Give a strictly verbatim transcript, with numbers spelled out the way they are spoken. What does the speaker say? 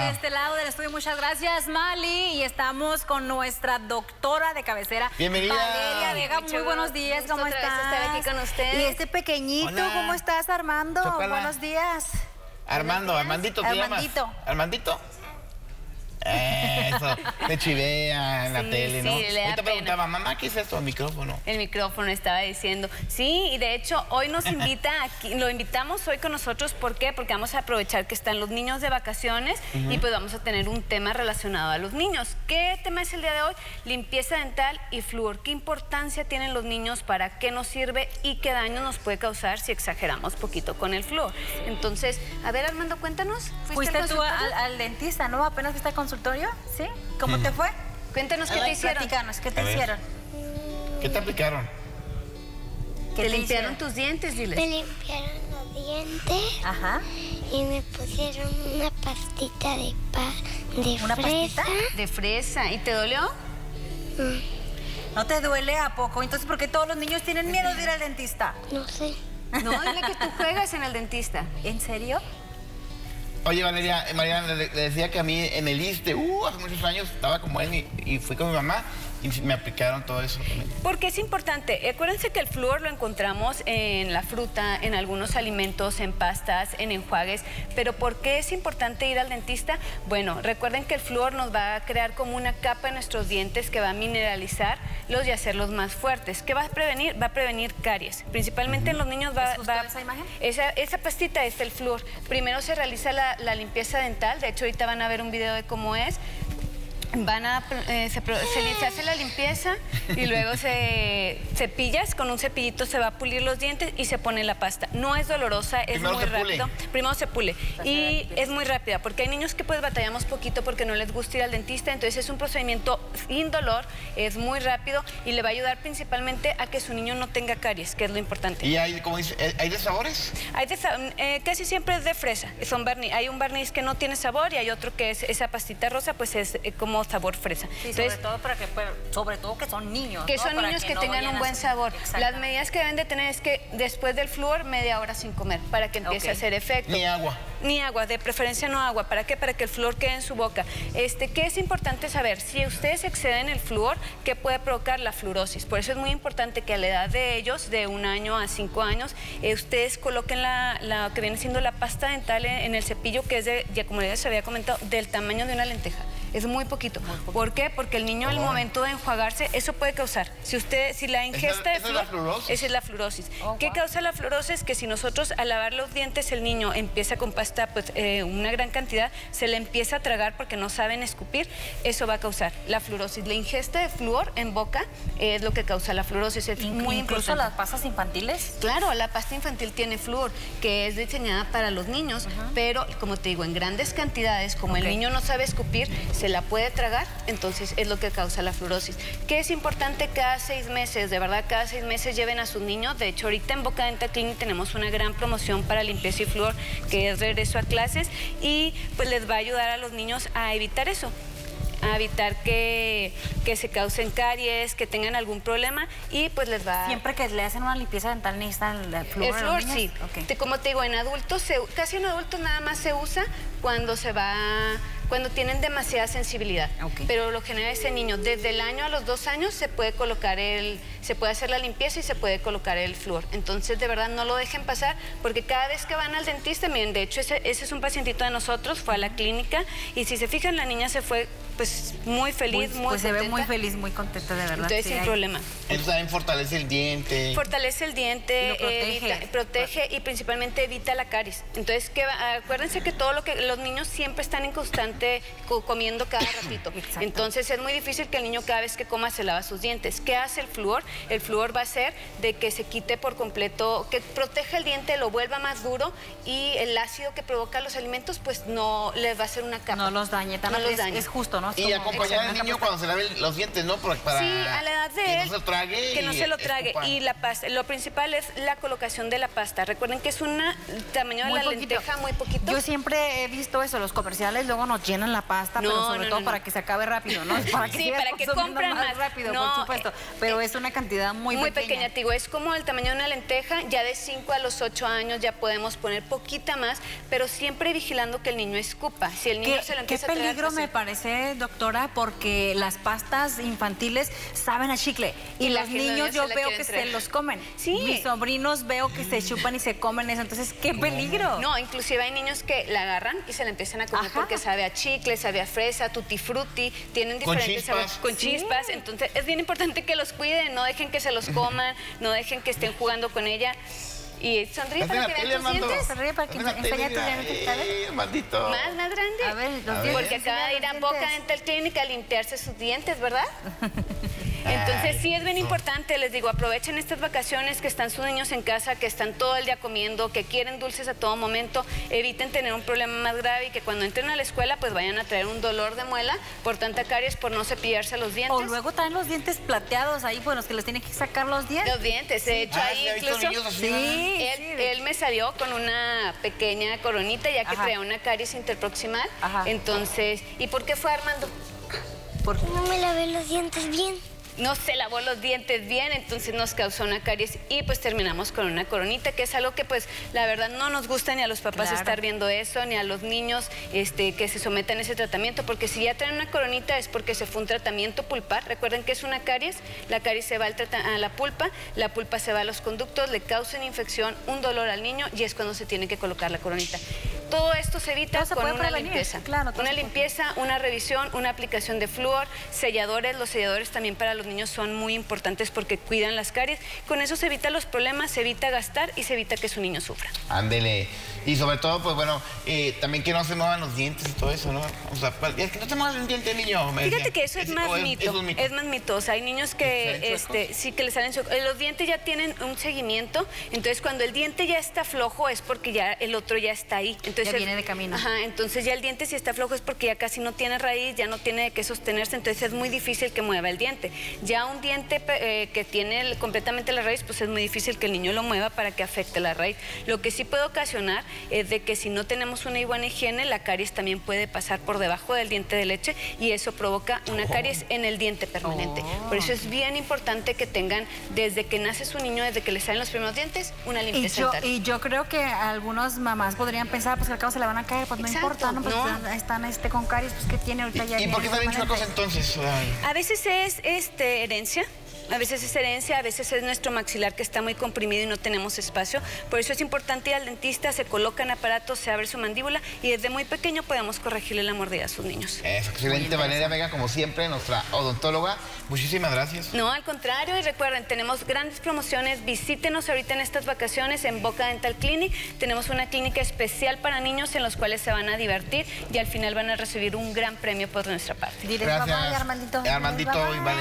de este lado del estudio. Muchas gracias, Mali. Y estamos con nuestra doctora de cabecera, bienvenida, Valeria Vega. Muy buenos días, ¿cómo estás? Estar aquí con ustedes. Y este pequeñito, hola. ¿Cómo estás, Armando? Chocala. Buenos días. Armando, Armandito, ¿te Armandito. llamas? Armandito. Eso, te chivea en la Sí, tele, ¿no? sí, le da Ahorita pena. preguntaba, mamá, ¿qué es esto? El micrófono. El micrófono estaba diciendo. Sí, y de hecho hoy nos invita, aquí, lo invitamos hoy con nosotros. ¿Por qué? Porque vamos a aprovechar que están los niños de vacaciones uh-huh. y pues vamos a tener un tema relacionado a los niños. ¿Qué tema es el día de hoy? Limpieza dental y flúor. ¿Qué importancia tienen los niños? ¿Para qué nos sirve? ¿Y qué daño nos puede causar si exageramos poquito con el flúor? Entonces, a ver, Armando, cuéntanos. ¿Fuiste, ¿Fuiste tú al, al dentista, no? Apenas fuiste al consultorio, ¿sí? ¿Cómo mm. te fue? Cuéntanos qué te hicieron. Platícanos, ¿qué te hicieron? ¿Qué te aplicaron? ¿Qué te, te limpiaron tus dientes, diles? Me limpiaron los dientes. Ajá. Y me pusieron una pastita de pa de ¿Una fresa. pastita? De fresa. ¿Y te dolió? Mm. ¿No te duele a poco? Entonces, ¿por qué todos los niños tienen miedo de ir al dentista? No sé. No, dile que tú juegas en el dentista. ¿En serio? Oye, Valeria, Mariana, le, le decía que a mí en el ISSSTE, uh, hace muchos años, estaba como él y, y fui con mi mamá y me aplicaron todo eso. Porque es importante. Acuérdense que el flúor lo encontramos en la fruta, en algunos alimentos, en pastas, en enjuagues. Pero ¿por qué es importante ir al dentista? Bueno, recuerden que el flúor nos va a crear como una capa en nuestros dientes que va a mineralizarlos y hacerlos más fuertes. ¿Qué va a prevenir? Va a prevenir caries. Principalmente uh-huh. en los niños va... ¿Es va esa imagen? Esa, esa pastita es el flúor. Primero se realiza la, la limpieza dental. De hecho, ahorita van a ver un video de cómo es. Van a, eh, se, se, se hace la limpieza y luego se cepillas, con un cepillito se va a pulir los dientes y se pone la pasta. No es dolorosa, es Primero muy se rápido. Pule. Primero se pule. Y es muy rápida, porque hay niños que pues batallamos poquito porque no les gusta ir al dentista, entonces es un procedimiento indolor, es muy rápido y le va a ayudar principalmente a que su niño no tenga caries, que es lo importante. ¿Y hay, como dice, hay de sabores? Hay de, eh, casi siempre es de fresa, son barniz. Hay un barniz que no tiene sabor y hay otro que es esa pastita rosa, pues es eh, como sabor fresa. Sí, entonces, sobre todo para que, sobre todo que son niños, que ¿no? son para niños que, que no tengan un buen sabor. Las medidas que deben de tener es que después del flúor media hora sin comer para que empiece okay. a hacer efecto. Ni agua. Ni agua, de preferencia no agua. ¿Para qué? Para que el flúor quede en su boca. Este, ¿qué es importante saber? Si ustedes exceden el flúor, ¿qué puede provocar? La fluorosis. Por eso es muy importante que a la edad de ellos, de un año a cinco años, eh, ustedes coloquen la, la que viene siendo la pasta dental en, en el cepillo, que es de, ya como les había comentado, del tamaño de una lenteja. Es muy poquito. Muy poquito. ¿Por qué? Porque el niño al momento de enjuagarse, eso puede causar. Si usted, si la ingesta ¿Esa, de esa flúor, es la esa es la fluorosis. Oh, ¿Qué wow. causa la fluorosis? Que si nosotros al lavar los dientes el niño empieza con pasta, pues eh, una gran cantidad, se le empieza a tragar porque no saben escupir, eso va a causar la fluorosis. La ingesta de flúor en boca es lo que causa la fluorosis. Es Incluso muy ¿Incluso importante. las pastas infantiles? Claro, la pasta infantil tiene flúor, que es diseñada para los niños, uh-huh. pero como te digo, en grandes cantidades, como okay. el niño no sabe escupir, se la puede tragar, entonces es lo que causa la fluorosis. ¿Qué es importante? Cada seis meses, de verdad, cada seis meses lleven a sus niños. De hecho, ahorita en Boca Dental Clinic tenemos una gran promoción para limpieza y flúor, que es regreso a clases, y pues les va a ayudar a los niños a evitar eso, a evitar que, que se causen caries, que tengan algún problema, y pues les va... Siempre que le hacen una limpieza dental necesitan el flúor. El flúor, sí. Okay. Te, como te digo, en adultos, se, casi en adultos nada más se usa cuando se va... cuando tienen demasiada sensibilidad. Okay. Pero lo general es en niños. Desde el año a los dos años se puede colocar el, se puede hacer la limpieza y se puede colocar el flúor. Entonces, de verdad, no lo dejen pasar, porque cada vez que van al dentista, miren, de hecho, ese, ese es un pacientito de nosotros, fue a la clínica, y si se fijan, la niña se fue, pues, muy feliz, muy, muy pues contenta. se ve muy feliz, muy contenta, de verdad. Entonces, sí, sin hay... problema. Entonces también fortalece el diente. Fortalece el diente, y lo protege. Evita, protege y principalmente evita la caries. Entonces, que, acuérdense que todo lo que los niños siempre están en constante comiendo cada ratito. Exacto. Entonces, es muy difícil que el niño cada vez que coma se lava sus dientes. ¿Qué hace el flúor? El flúor va a hacer de que se quite por completo, que proteja el diente, lo vuelva más duro, y el ácido que provoca los alimentos, pues no les va a hacer una capa. No los dañe, no los es, dañe. es justo, ¿no? Es y como, acompañar al niño cuando se lave los dientes, ¿no? Para sí, a la edad de que él, no se lo trague. Que no se lo trague. Escupa. Y la pasta, lo principal es la colocación de la pasta. Recuerden que es un tamaño de muy la poquito. lenteja muy poquito. Yo siempre he visto visto eso, los comerciales luego nos llenan la pasta, No, pero sobre no, todo no, para no. que se acabe rápido, ¿no? Para que Sí, sigas para que consumiendo compren más más. rápido, No, por supuesto. Pero es una cantidad muy, Muy pequeña. pequeña, te digo, es como el tamaño de una lenteja, ya de cinco a los ocho años ya podemos poner poquita más, pero siempre vigilando que el niño escupa. Si el niño ¿Qué, se lo qué empieza a tragar, peligro pues, me sí. parece, doctora, porque las pastas infantiles saben a chicle y, Y la los que los niños niños yo se la veo quieren que traer. se los comen. Sí. Mis sobrinos veo que se chupan y se comen eso, entonces qué peligro. No, inclusive hay niños que la agarran y se la empiezan a comer Ajá. porque sabe a chicle, sabe a fresa, tutti frutti, tienen Con diferentes chispas. sabores con chispas. Entonces es bien importante que los cuiden, no dejen que se los coman, no dejen que estén jugando con ella. Y sonríe Hazte para la que tele, vean tus Armando. dientes. Sonríe para que Hazte la enseñe tele, tus mira. dientes, ¿sabes? Eh, Armandito. Más, más grande. A ver, los A dientes. ver. Porque acaba de ir a Los Boca dientes. Dental Clinic a limpiarse sus dientes, ¿verdad? Entonces sí es bien importante, les digo, aprovechen estas vacaciones que están sus niños en casa, que están todo el día comiendo, que quieren dulces a todo momento, eviten tener un problema más grave y que cuando entren a la escuela pues vayan a traer un dolor de muela por tanta caries, por no cepillarse los dientes. O luego traen los dientes plateados ahí, pues los que les tienen que sacar los dientes. Los dientes, de hecho Ah, ahí sí, he visto incluso... niños así, Sí, ¿verdad? Él, sí, de él me salió con una pequeña coronita ya que Ajá. traía una caries interproximal. Ajá. Entonces, ¿y por qué fue, Armando? Por- No me lavé los dientes bien. No se lavó los dientes bien, entonces nos causó una caries y pues terminamos con una coronita, que es algo que pues la verdad no nos gusta ni a los papás Claro. estar viendo eso, ni a los niños este, que se sometan a ese tratamiento, porque si ya traen una coronita es porque se fue un tratamiento pulpar. Recuerden que es una caries, la caries se va al trata- a la pulpa, la pulpa se va a los conductos, le causa una infección, un dolor al niño y es cuando se tiene que colocar la coronita. Todo esto se evita Todo se con puede una prevenir, limpieza. claro, todo Una se puede. limpieza, una revisión, una aplicación de flúor, selladores. Los selladores también para los niños son muy importantes porque cuidan las caries. Con eso se evita los problemas, se evita gastar y se evita que su niño sufra. Ándele. Y sobre todo, pues bueno, eh, también que no se muevan los dientes y todo eso, ¿no? O sea, pa- es que no te muevas el diente, niño. me Fíjate decían. que eso es, más o mito, eso es mito. es más mito. O sea, hay niños ¿Les salen que este, sí que les salen chuecos. Eh, Los dientes ya tienen un seguimiento, entonces cuando el diente ya está flojo es porque ya el otro ya está ahí. Entonces, Ya el- viene de camino. Ajá, entonces ya el diente si está flojo es porque ya casi no tiene raíz, ya no tiene de qué sostenerse, entonces es muy difícil que mueva el diente. Ya un diente eh, que tiene el- completamente la raíz, pues es muy difícil que el niño lo mueva para que afecte la raíz. Lo que sí puede ocasionar es de que si no tenemos una buena higiene, la caries también puede pasar por debajo del diente de leche y eso provoca una caries en el diente permanente. Oh. Por eso es bien importante que tengan, desde que nace su niño, desde que le salen los primeros dientes, una Y limpieza yo, dental. y yo creo que algunas mamás podrían pensar, pues que al cabo se le van a caer, pues no Exacto, importa, ¿no? Pues no. están, están, este, con caries, pues que tiene ahorita ya. ¿Y, y por qué viene salen chuecos permanente. entonces? O sea, A veces es este, herencia. A veces es herencia, a veces es nuestro maxilar que está muy comprimido y no tenemos espacio. Por eso es importante ir al dentista, se colocan aparatos, se abre su mandíbula y desde muy pequeño podemos corregirle la mordida a sus niños. es excelente, Valeria Vega, como siempre, nuestra odontóloga. Muchísimas gracias. No, al contrario, y recuerden, tenemos grandes promociones. Visítenos ahorita en estas vacaciones en Boca Dental Clinic. Tenemos una clínica especial para niños en los cuales se van a divertir y al final van a recibir un gran premio por nuestra parte. Diles, Gracias. bye, bye, Armandito. Armandito Bye, bye. y Valeria.